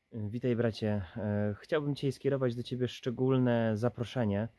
Witaj bracie. Chciałbym dzisiaj skierować do Ciebie szczególne zaproszenie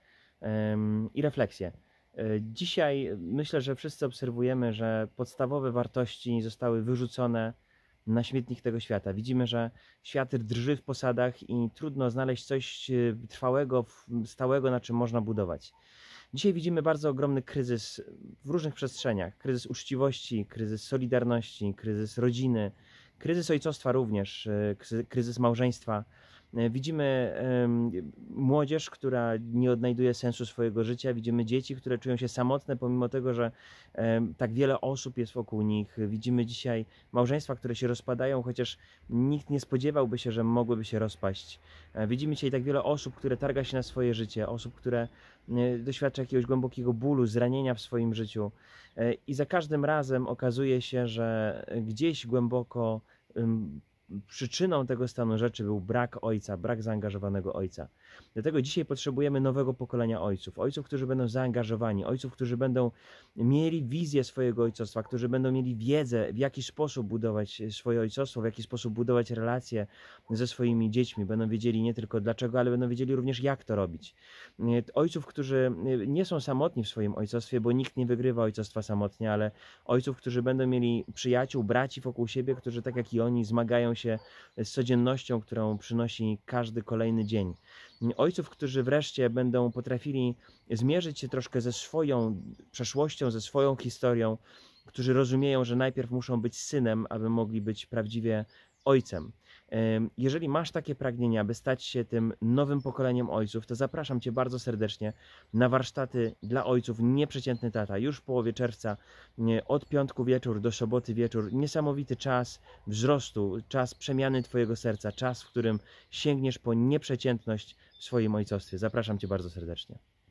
i refleksję. Dzisiaj myślę, że wszyscy obserwujemy, że podstawowe wartości zostały wyrzucone na śmietnik tego świata. Widzimy, że świat drży w posadach i trudno znaleźć coś trwałego, stałego, na czym można budować. Dzisiaj widzimy bardzo ogromny kryzys w różnych przestrzeniach. Kryzys uczciwości, kryzys solidarności, kryzys rodziny, kryzys ojcostwa również, kryzys małżeństwa. Widzimy młodzież, która nie odnajduje sensu swojego życia. Widzimy dzieci, które czują się samotne, pomimo tego, że tak wiele osób jest wokół nich. Widzimy dzisiaj małżeństwa, które się rozpadają, chociaż nikt nie spodziewałby się, że mogłyby się rozpaść. Widzimy dzisiaj tak wiele osób, które targa się na swoje życie, osób, które doświadcza jakiegoś głębokiego bólu, zranienia w swoim życiu. I za każdym razem okazuje się, że gdzieś głęboko przyczyną tego stanu rzeczy był brak ojca, brak zaangażowanego ojca. Dlatego dzisiaj potrzebujemy nowego pokolenia ojców. Ojców, którzy będą zaangażowani, ojców, którzy będą mieli wizję swojego ojcostwa, którzy będą mieli wiedzę, w jaki sposób budować swoje ojcostwo, w jaki sposób budować relacje ze swoimi dziećmi. Będą wiedzieli nie tylko dlaczego, ale będą wiedzieli również jak to robić. Ojców, którzy nie są samotni w swoim ojcostwie, bo nikt nie wygrywa ojcostwa samotnie, ale ojców, którzy będą mieli przyjaciół, braci wokół siebie, którzy tak jak i oni zmagają się z codziennością, którą przynosi każdy kolejny dzień. Ojców, którzy wreszcie będą potrafili zmierzyć się troszkę ze swoją przeszłością, ze swoją historią, którzy rozumieją, że najpierw muszą być synem, aby mogli być prawdziwie ojcem. Jeżeli masz takie pragnienia, by stać się tym nowym pokoleniem ojców, to zapraszam Cię bardzo serdecznie na warsztaty dla ojców Nieprzeciętny Tata. Już w połowie czerwca, od piątku wieczór do soboty wieczór. Niesamowity czas wzrostu, czas przemiany Twojego serca, czas, w którym sięgniesz po nieprzeciętność w swoim ojcostwie. Zapraszam Cię bardzo serdecznie.